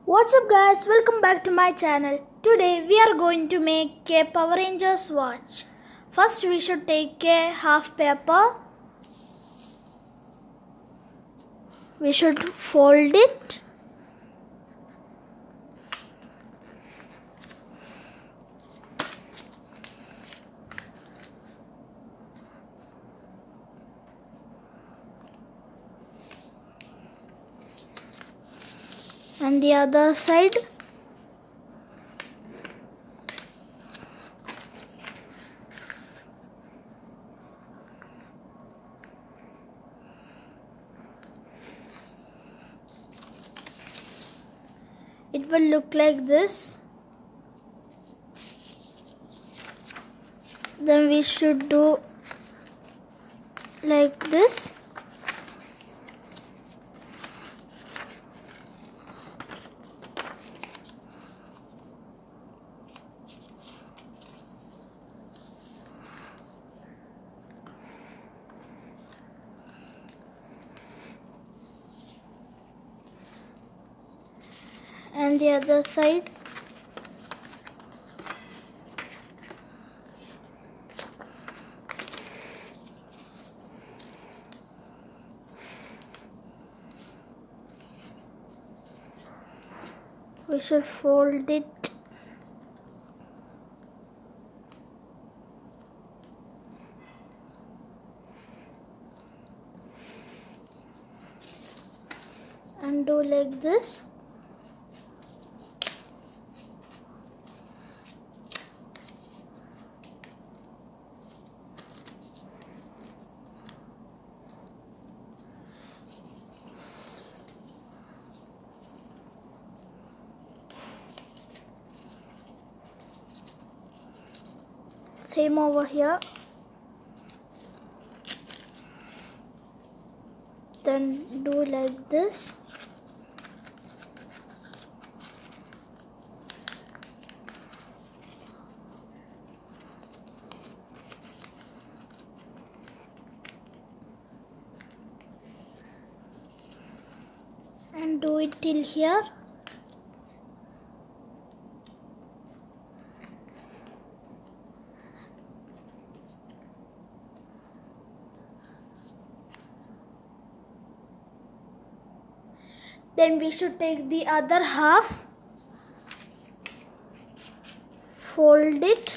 What's up guys, welcome back to my channel. Today we are going to make a Power Rangers watch. First we should take a half paper. We should fold it. And the other side. It will look like this. Then we should do like this. And the other side. We should fold it. And do like this. Same over here. Then do like this. And do it till here. Then we should take the other half, fold it,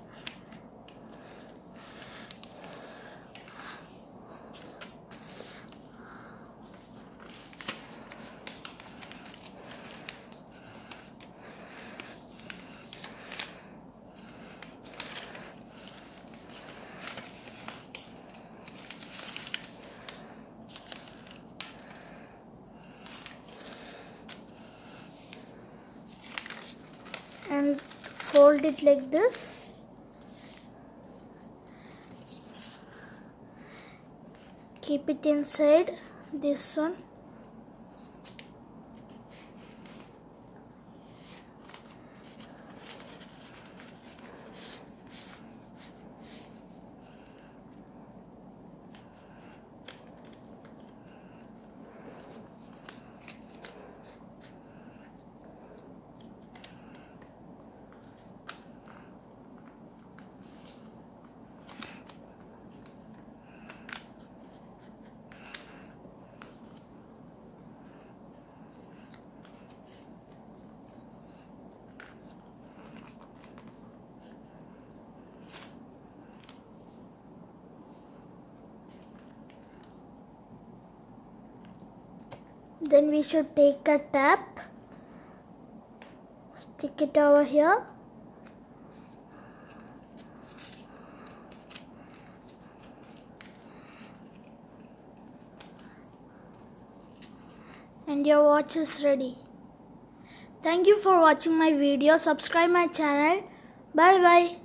and fold it like this. Keep it inside this one. Then we should take a tap, stick it over here, and your watch is ready. Thank you for watching my video. Subscribe my channel. Bye bye.